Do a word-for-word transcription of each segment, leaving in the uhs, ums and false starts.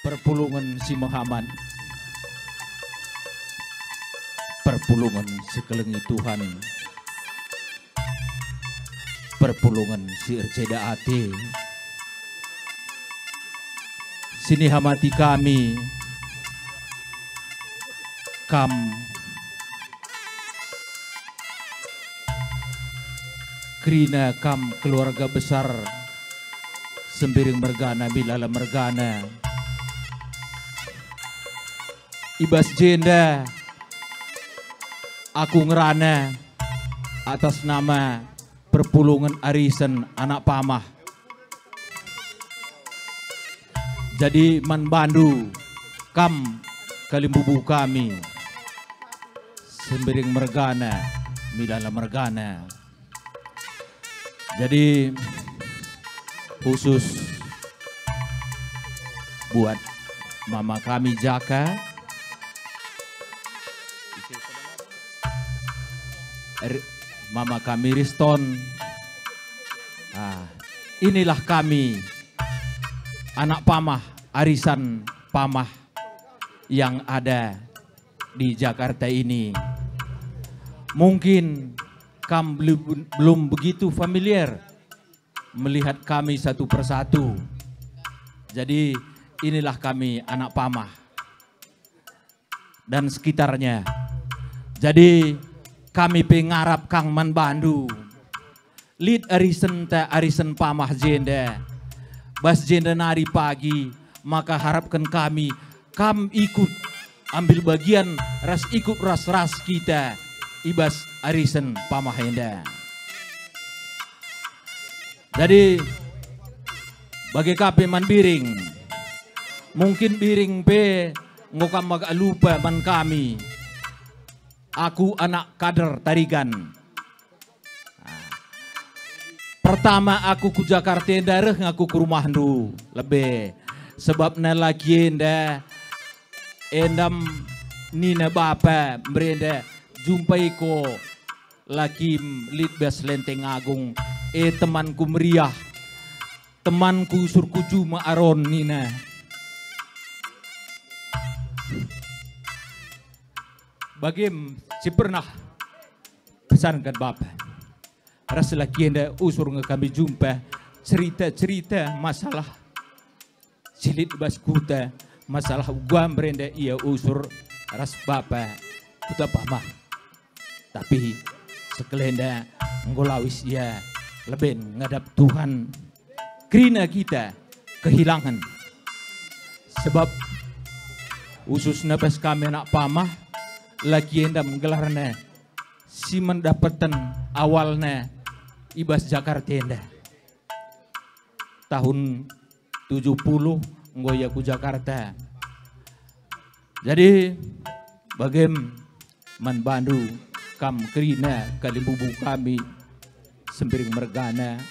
Perpulungan si Muhammad, perpulungan sekelengi Tuhan, perpulungan si Erceda Ate. Sini hamati kami, kam krina kam keluarga besar Sembiring Mergana Milala Mergana. Ibas jenda aku ngerana atas nama perpulungan arisan anak pamah. Jadi man bandu kam kalimbubu kami Sembiring Mergana Milala Mergana. Jadi khusus buat mama kami Jaka, mama kami Riston. Nah, inilah kami anak pamah, arisan pamah yang ada di Jakarta ini. Mungkin kamu belum, belum begitu familiar melihat kami satu persatu. Jadi inilah kami anak pamah dan sekitarnya. Jadi kami pengarap Kang Man Bandu, lead arisan ta arisan pamah jenda, bas jenda nari pagi, maka harapkan kami, kam ikut ambil bagian ras ikut ras-ras kita, ibas arisan pamah jenda. Jadi bagi kape man biring, mungkin biring pe ngokam mag lupa man kami. Aku anak kader Tarigan. Nah, pertama aku ku Jakarta darah ngaku ke rumah ndu lebih sebab na lagi enda endam nina bapa merenda jumpai ko laki litbas lenteng agung eh temanku meriah temanku surkuju maaron nina. Bagim si pernah pesankan Bapak. Rasa lagi anda usur kami jumpa cerita-cerita masalah silit bas kuta, masalah gua merenda ia usur ras Bapak kuta pamah. Tapi sekelenda ngolawis ia lebih ngadap Tuhan krina kita kehilangan. Sebab usus nabas kami anak pamah lagi enda menggelarnya si mendapatkan awalnya ibas Jakarta enda tahun tujuh puluh ngoya ku Jakarta. Jadi bagem man Bandu kam krina kalimbubu kami Sembiring Mergana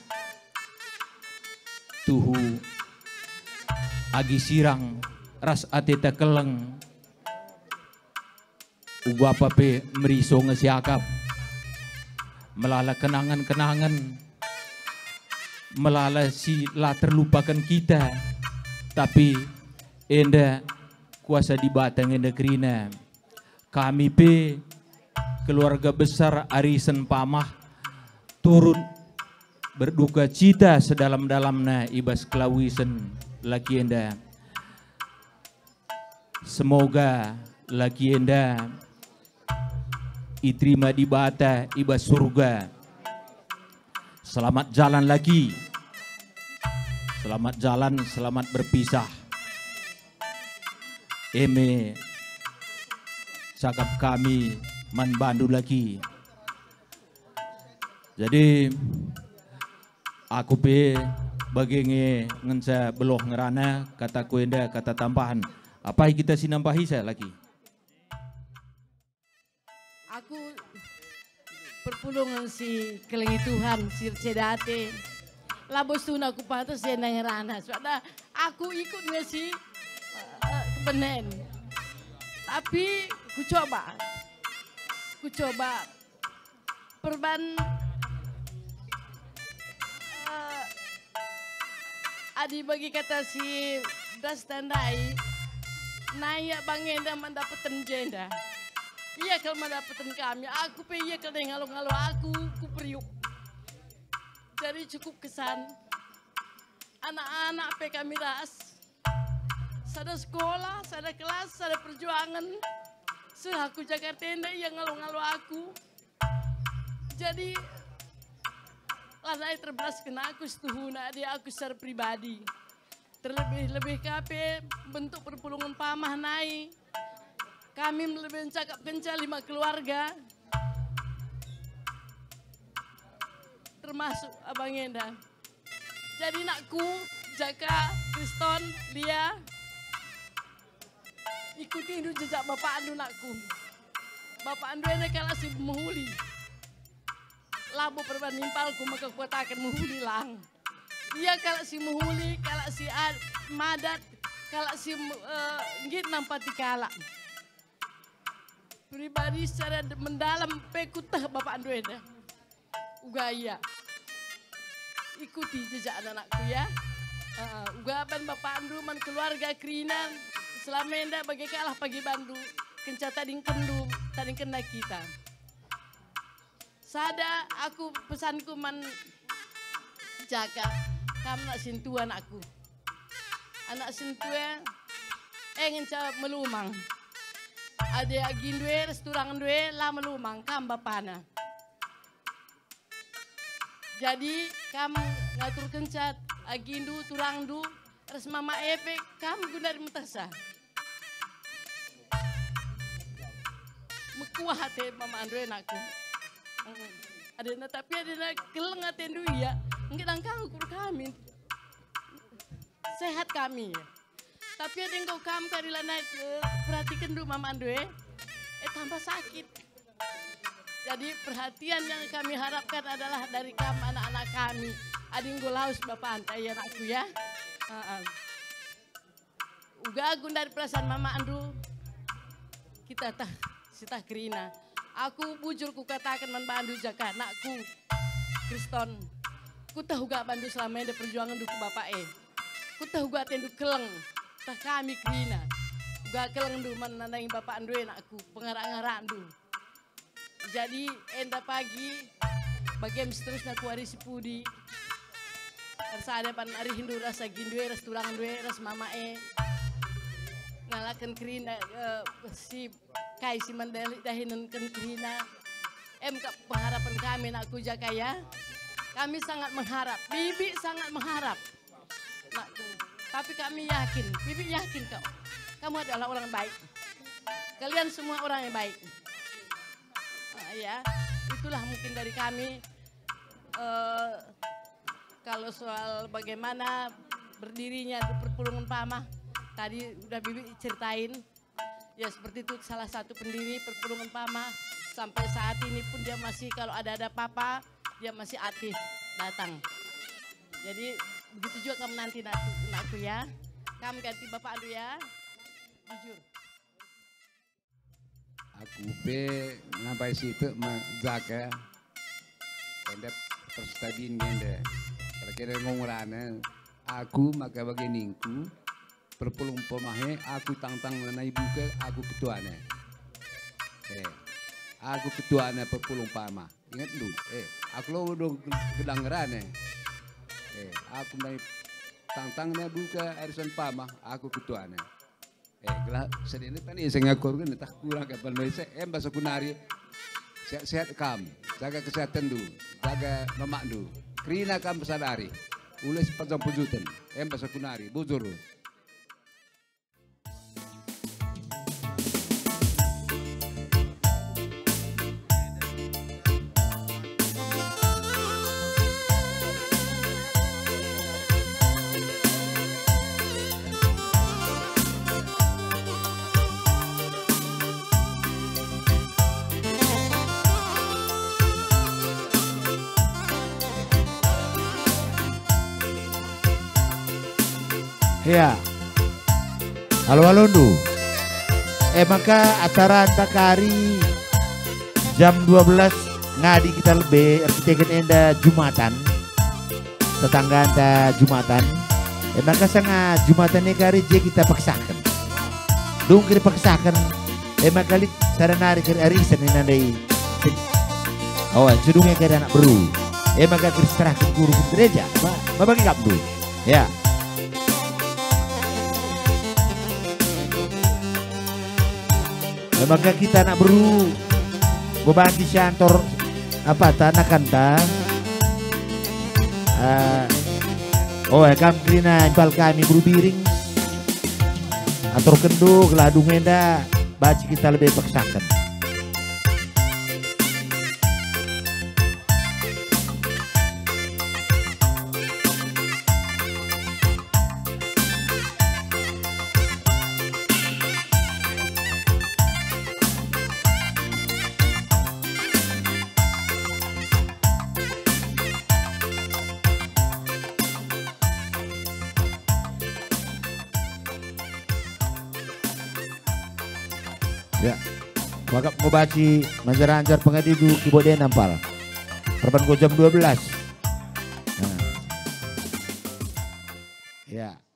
tuhu agi sirang ras ateta keleng Uga pape meriso ngesiakap melala kenangan-kenangan melala si la terlupakan kita tapi enda kuasa di batang enda kerina kami pe keluarga besar arisan pamah turun berduka cita sedalam-dalamnya ibas kelawisan lagi enda. Semoga lagi enda iterima di bata ibas surga. Selamat jalan lagi. Selamat jalan, selamat berpisah. Eme cakap kami man Bandu lagi. Jadi aku pe bagenge ngensa beloh ngerana kata kuenda kata tambahan. Apa yang kita sinambahi saya lagi? Aku perpulungan si kelengi Tuhan si Cedate. Labos tuna aku patas ya nanya rana. Soalnya aku ikut nggak sih uh, kebenen. Tapi ku coba, ku coba perban uh, adi bagi kata si das tandai, naya Bang Enda mendapatkan jenda. Iya kalau mendapatkan kami, aku pe iya kalau ngalo-ngalo aku, ku periuk. Jadi cukup kesan. Anak-anak pe kami ras. Sada sekolah, sada kelas, sada perjuangan. Sudah aku jaga tenda, iya ngalo-ngalo aku. Jadi lanai terbelas kena aku setuhuna dia aku secara pribadi. Terlebih-lebih kape bentuk perpulungan pamah naik. Kami lebih mencakap kencal lima keluarga. Termasuk Abang Enda. Jadi nakku, Jaka, Kriston, Lia. Ikuti itu jejak Bapak Andu nakku. Bapak Andu ini kalau si menghuli. Labu perban nimpalku maka kuatakan menghuli lang. Iya kalau si menghuli, kalau si ad, madat, kalau si uh, ngit nampati kalak. Pribadi secara mendalam pekutah Bapak Andu ini. Ugaya. Ikuti jejak anak-anakku ya. Uh, ugaban Bapak Andu man keluarga Krinan. Selama enda bagi kalah pagi bandu. Kenca tading kendu, tading kena kita. Sada aku pesanku man jaga. Kamu nak sentuh anakku. Anak sentuh eh ngenca melumang. Ada agin dua, resturang dua, lah melumang kam bapana. Jadi kamu ngatur kencat agin du, turang du, res mama epe kamu guna mutasa. Mekuah hati mama andue anakku. Ada na tapi ada na keleng atendu ya. Enggak dangkang ukur kami. Sehat kami. Tapi ada yang kau kamu kari lana perhatikan dulu mama andue. Eh tambah sakit. Jadi perhatian yang kami harapkan adalah dari kamu anak-anak kami. Ada yang laus bapak antai ya anakku ya. Uh -uh. Uga agun dari perasaan mama andu. Kita tah sitah kerina. Aku bujur ku katakan man bandu jaka nakku Kriston. Ku tahu gak bandu selama ada perjuangan duku bapak eh. Ku tahu gak tendu keleng. Tah kami kerina. Gak keleng du man nandaing bapak andu nakku pengarang-arang du. Jadi enda pagi bagian seterusnya ku hari sipudi. Rasa ada pan hari hindu rasa gindue ras turang due ras mama e. Ngalakan kerina uh, si kai si mandali dahinan kan kerina. Em pengharapan kami nakku jaka ya. Kami sangat mengharap, bibi sangat mengharap. Nakku. Tapi kami yakin, bibi yakin kau. Kamu adalah orang baik. Kalian semua orang yang baik. Nah, ya, itulah mungkin dari kami. Uh, kalau soal bagaimana berdirinya perpulungan pamah, tadi udah bibi ceritain. Ya seperti itu salah satu pendiri perpulungan pamah. Sampai saat ini pun dia masih kalau ada-ada apa-apa, dia masih aktif datang. Jadi begitu juga kamu nanti nakku ya. Kamu ganti bapak Andu ya. Jujur. Aku pe ngapai situ menjaga. Enda terstadin enda. Kira-kira ngomorana. Aku maka baginingku. Perpulung pemahe aku tang-tang mengenai buka aku ketuanya. Eh, aku ketuanya perpulung pamah. Ingat dulu. Eh, aku lo dong kedengeran eh. Eh, aku naik tang-tangnya buka arisan pamah. Aku ketuanya. Eh, gelah sedih tadi saya ngakur kan tak kurang kapan saya em bahasa kunari. Sehat-sehat kamu, jaga kesehatan dulu, jaga mamak dulu. Kerina kamu sadari. Ules panjang pujutan, em bahasa kunari, bujur. Ya, halo halo ndu. Eh maka acara antakari jam dua belas ngadi kita lebih artikan enda Jumatan. Tetangga anda Jumatan. Eh maka sangat Jumatan kari je kita paksakan. Dong kita paksakan. Eh maka lit saranari kari arisan ini nandai. Oh, sedungnya kari anak beru. Eh maka kita serahkan guru gereja. Mabagi kapdu. Ya. Eh maka kita anak beru. Bebanti santor apa tanah kanta. Uh, oh ya kam krina impal kami buru biring atur kenduk ladung enda baci kita lebih paksakan. Ya, maka mau baci manjar-anjar pengadidu kibode nampal. Perban jam dua belas. Nah. Ya.